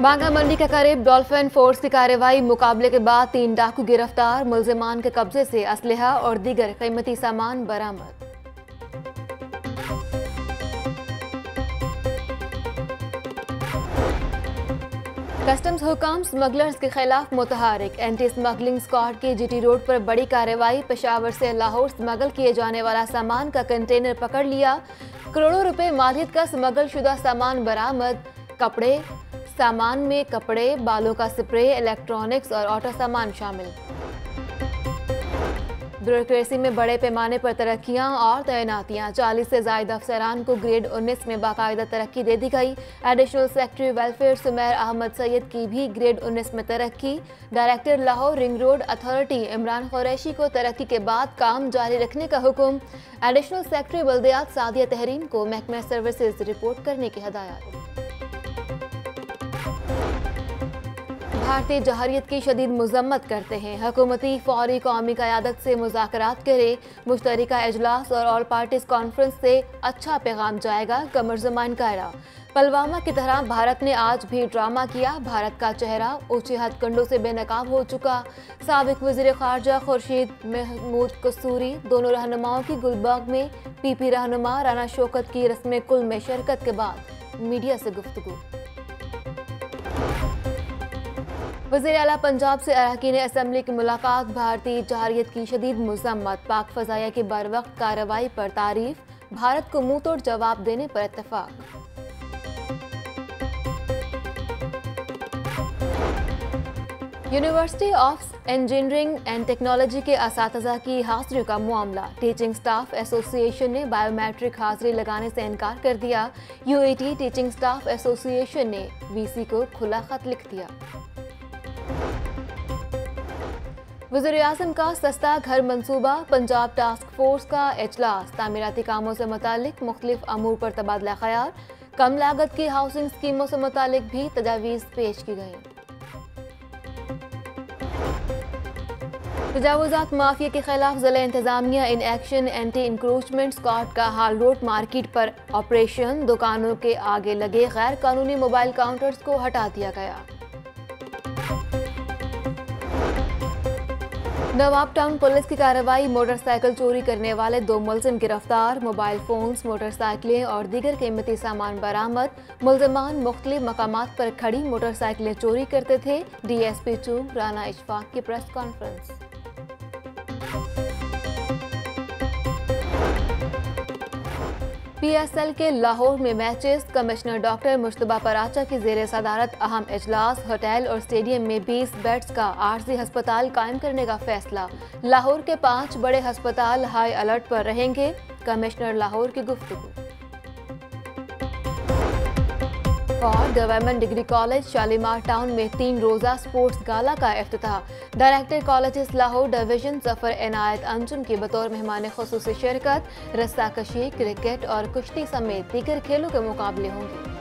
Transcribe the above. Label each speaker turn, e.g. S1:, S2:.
S1: बांगा मंडी के करीब dolphin force की कार्रवाई। मुकाबले के बाद 3 डाकू गिरफ्तार। मुलजिमान के कब्जे से असलहा और दीगर कीमती सामान बरामद। कस्टम्स हुकाम स्मगलर्स के खिलाफ मुतहरिक। एंटी स्मगलिंग स्क्वाड की जीटी रोड पर बड़ी कार्रवाई। पेशावर से लाहौर स्मगल किए जाने वाला सामान का कंटेनर पकड़ लिया। करोड़ों रुपए मालियत का स्मगल शुदा सामान बरामद। कपड़े सामान में कपड़े, बालों का स्प्रे, इलेक्ट्रॉनिक्स और ऑटो सामान शामिल। ब्यूरोक्रेसी में बड़े पैमाने पर तरक्कियां और तैनातियां। 40 से ज्यादा अफसरान को ग्रेड 19 में बाकायदा तरक्की दे दी गई। Additional secretary welfare Sumer Ahmed Syed की भी ग्रेड 19 में तरक्की। Director Lahore ring road authority Imran Qureshi को तरक्की के बाद काम जारी रखने का हुक्म। एडिशनल सेक्रेटरी बल्दियात सादिया तहरीन को महकमा सर्विसेज रिपोर्ट करने की हदायत। भारतीय जहरियत की शदीद मजम्मत करते हैं। हुकूमती फौरी कौमी क़यादत से मुज़ाकरात करे। मुश्तरका इजलास और ऑल पार्टीज कॉन्फ्रेंस से अच्छा पैगाम जाएगा। कमर ज़मान कायरा। पुलवामा की तरह भारत ने आज भी ड्रामा किया। भारत का चेहरा ऊंचे हथकंडों से बेनकाब हो चुका। साबिक वज़ीर ख़ारजा खुर्शीद महमूद कसूरी दोनों रहनुमाओं की गुलबर्ग में पीपी रहनुमा राना शौकत की रस्म कुल में शिरकत के बाद मीडिया से गुफ्तगू। वज़ीर आला पंजाब से अरकान असम्बली की मुलाकात। भारतीय जहरियत की शदीद मजम्मत। पाक फ़ज़ाइया की बरवक्त कार्रवाई पर तारीफ। भारत को मुंह तोड़ जवाब देने पर इत्तफाक। University of Engineering and Technology के असातिज़ा की हाज़िरियों का मामला। टीचिंग स्टाफ एसोसिएशन ने बायोमेट्रिक हाज़िरी लगाने से इनकार कर दिया। यूएटी टीचिंग स्टाफ एसोसिएशन ने वीसी को खुला खत लिख दिया। वज़ीर आज़म का सस्ता घर मंसूबा। पंजाब टास्क फोर्स का इजलास। तामीराती कामों से मुतालिक मुख्तलिफ अमूर पर तबादला ख्याल। कम लागत की हाउसिंग स्कीमों से मुतालिक भी तजावीज़ पेश की गई। तजावुज़ात माफिया के खिलाफ ज़िला इंतजामिया इन एक्शन। एंटी इंक्रोचमेंट स्क्वाड का हाल रोड मार्केट पर ऑपरेशन। दुकानों के आगे लगे गैर कानूनी मोबाइल काउंटर्स को हटा दिया गया। नवाब टाउन पुलिस की कार्रवाई। मोटरसाइकिल चोरी करने वाले 2 मुलजिम गिरफ्तार। मोबाइल फोन्स, मोटरसाइकिलें और दीगर कीमती सामान बरामद। मुलजिमान मुख्तलिफ मकामात पर खड़ी मोटरसाइकिलें चोरी करते थे। DSP 2 राना इशफाक की प्रेस कॉन्फ्रेंस। PSL के लाहौर में matches. Commissioner doctor Mujtaba Paracha की ज़ेर सदारत अहम इजलास। होटल और स्टेडियम में 20 बेड्स का आर्जी अस्पताल कायम करने का फैसला। लाहौर के 5 बड़े अस्पताल हाई अलर्ट पर रहेंगे। कमिश्नर लाहौर की गुफ्तगू। और government degree college Shalimar town में 3 रोज़ा स्पोर्ट्स गाला का इफ्तिताह। Director colleges Lahore division Zafar Inayat Anjum की बतौर मेहमान खुसूसी शिरकत। रस्साकशी, क्रिकेट और कुश्ती समेत दीगर खेलों के मुकाबले होंगे।